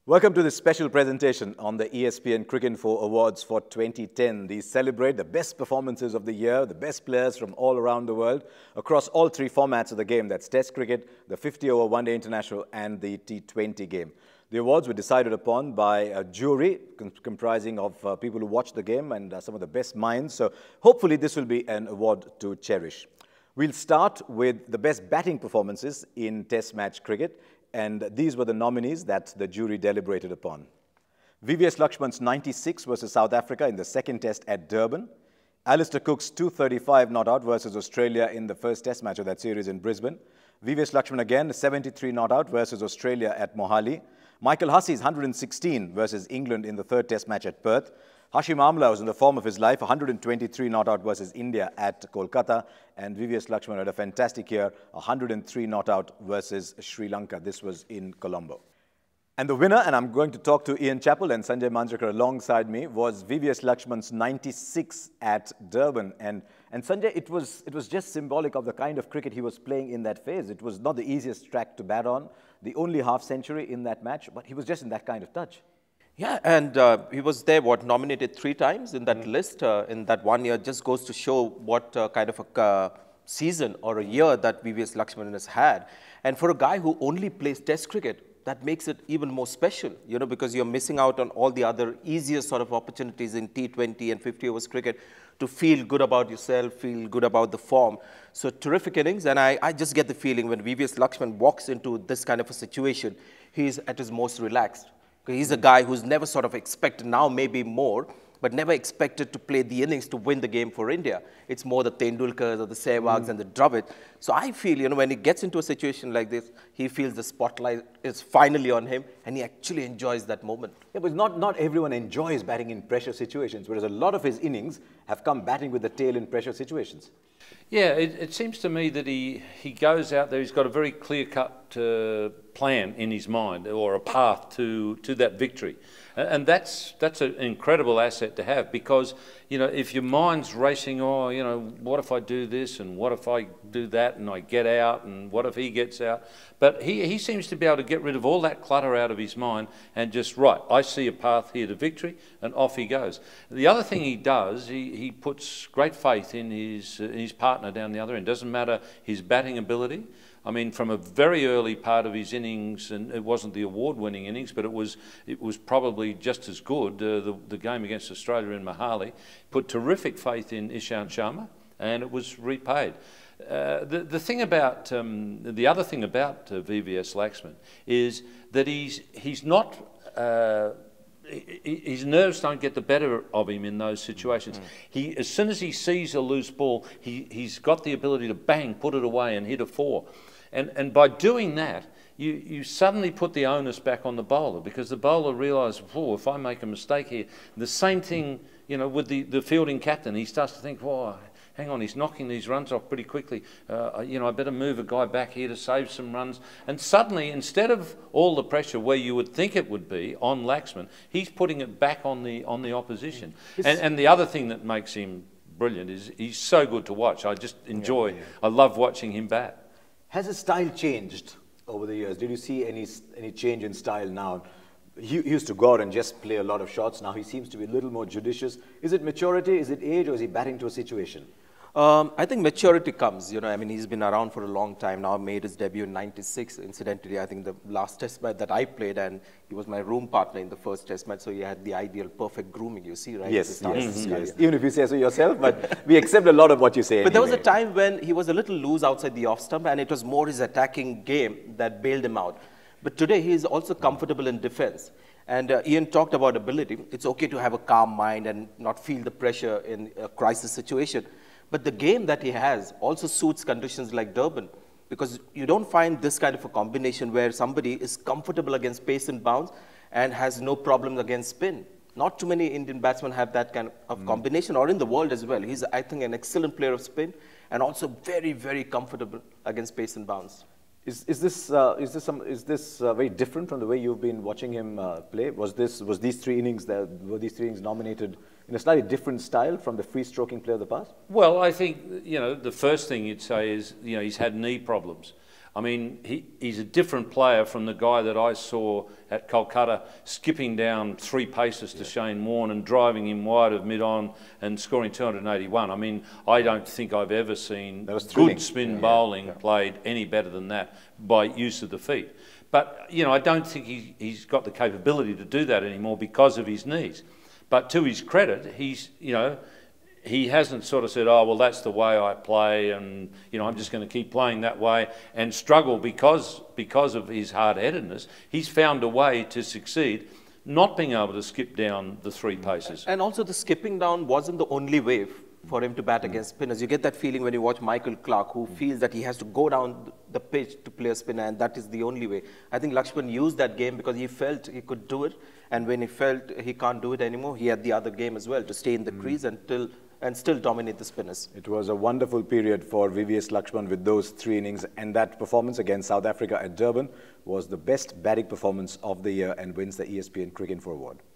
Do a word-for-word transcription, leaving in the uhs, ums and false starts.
Welcome to this special presentation on the E S P N Cricinfo Awards for twenty ten. These celebrate the best performances of the year, the best players from all around the world, across all three formats of the game. That's Test cricket, the fifty over one-day international, and the T twenty game. The awards were decided upon by a jury com comprising of uh, people who watched the game and uh, some of the best minds. So hopefully this will be an award to cherish. We'll start with the best batting performances in Test match cricket. And these were the nominees that the jury deliberated upon. V V S Lakshman's ninety-six versus South Africa in the second test at Durban. Alistair Cook's two thirty-five not out versus Australia in the first test match of that series in Brisbane. V V S Lakshman again, seventy-three not out versus Australia at Mohali. Michael Hussey's one hundred sixteen versus England in the third test match at Perth. Hashim Amla was in the form of his life, one hundred twenty-three not out versus India at Kolkata. And V V S Lakshman had a fantastic year, one hundred three not out versus Sri Lanka. This was in Colombo. And the winner, and I'm going to talk to Ian Chappell and Sanjay Manjrekar alongside me, was V V S Lakshman's ninety-six at Durban. And, and Sanjay, it was, it was just symbolic of the kind of cricket he was playing in that phase. It was not the easiest track to bat on, the only half century in that match, but he was just in that kind of touch. Yeah, and uh, he was there, what, nominated three times in that mm. list uh, in that one year. Just goes to show what uh, kind of a uh, season or a year that V V S Lakshman has had. And for a guy who only plays Test cricket, that makes it even more special, you know, because you're missing out on all the other easier sort of opportunities in T twenty and fifty overs cricket to feel good about yourself, feel good about the form. So terrific innings, and I, I just get the feeling when V V S Lakshman walks into this kind of a situation, he's at his most relaxed. He's a guy who's never sort of expected, now maybe more, but never expected to play the innings to win the game for India. It's more the Tendulkars or the Sehwags mm. and the Dravid. So I feel, you know, when he gets into a situation like this, he feels the spotlight is finally on him, and he actually enjoys that moment. Yeah, but not, not everyone enjoys batting in pressure situations, whereas a lot of his innings have come batting with the tail in pressure situations. Yeah, it, it seems to me that he, he goes out there, he's got a very clear-cut uh, plan in his mind, or a path to, to that victory. And that's, that's an incredible asset to have, because, you know, if your mind's racing, oh, you know, what if I do this, and what if I do that, and I get out, and what if he gets out? But he, he seems to be able to get rid of all that clutter out of his mind and just, right, I see a path here to victory, and off he goes. The other thing he does, he, he puts great faith in his, uh, in his partner down the other end. Doesn't matter his batting ability. I mean, from a very early part of his innings, and it wasn't the award-winning innings, but it was it was probably just as good, uh, the, the game against Australia in Mohali, put terrific faith in Ishant Sharma, and it was repaid. Uh, the, the thing about, um, the other thing about uh, V V S Lakshman is that he's, he's not, uh, his nerves don't get the better of him in those situations. Mm. He, as soon as he sees a loose ball, he, he's got the ability to bang, put it away and hit a four. And, and by doing that, you, you suddenly put the onus back on the bowler, because the bowler realises, oh, if I make a mistake here, the same thing, you know, with the, the fielding captain, he starts to think, oh, hang on, he's knocking these runs off pretty quickly. Uh, you know, I better move a guy back here to save some runs. And suddenly, instead of all the pressure where you would think it would be on Lakshman, he's putting it back on the, on the opposition. And, and the other thing that makes him brilliant is he's so good to watch. I just enjoy, yeah, yeah. I love watching him bat. Has his style changed over the years? Did you see any, any change in style now? He, he used to go out and just play a lot of shots. Now he seems to be a little more judicious. Is it maturity? Is it age? Or is he batting to a situation? Um, I think maturity comes, you know, I mean, he's been around for a long time now, made his debut in ninety-six. Incidentally, I think the last test match that I played, and he was my room partner in the first test match, so he had the ideal perfect grooming, you see, right? Yes, yes, yes. Even if you say so yourself, but we accept a lot of what you say. But anyway. There was a time when he was a little loose outside the off stump, and it was more his attacking game that bailed him out. But today, he is also comfortable in defense. And uh, Ian talked about ability. It's okay to have a calm mind and not feel the pressure in a crisis situation. But the game that he has also suits conditions like Durban, because you don't find this kind of a combination where somebody is comfortable against pace and bounce and has no problems against spin. Not too many Indian batsmen have that kind of mm. combination, or in the world as well. He's, I think, an excellent player of spin and also very, very comfortable against pace and bounce. Is, is this, uh, is this, some, is this uh, very different from the way you've been watching him uh, play? Was, this, was these three innings, that, were these three innings nominated in a slightly different style from the free-stroking player of the past? Well, I think, you know, the first thing you'd say is, you know, he's had knee problems. I mean, he, he's a different player from the guy that I saw at Kolkata, skipping down three paces to yeah. Shane Warne and driving him wide of mid-on and scoring two hundred eighty-one. I mean, I don't think I've ever seen good spin yeah. bowling yeah. played any better than that by use of the feet. But, you know, I don't think he, he's got the capability to do that anymore because of his knees. But to his credit, he's, you know, he hasn't sort of said, oh, well, that's the way I play and, you know, I'm just going to keep playing that way and struggle because, because of his hard-headedness. He's found a way to succeed, not being able to skip down the three paces. And also the skipping down wasn't the only way for him to bat mm. against spinners. You get that feeling when you watch Michael Clarke, who mm. feels that he has to go down the pitch to play a spinner, and that is the only way. I think Lakshman used that game because he felt he could do it, and when he felt he can't do it anymore, he had the other game as well to stay in the mm. crease until and still dominate the spinners. It was a wonderful period for V V S Lakshman with those three innings, and that performance against South Africa at Durban was the best batting performance of the year and wins the E S P N Cricinfo Award.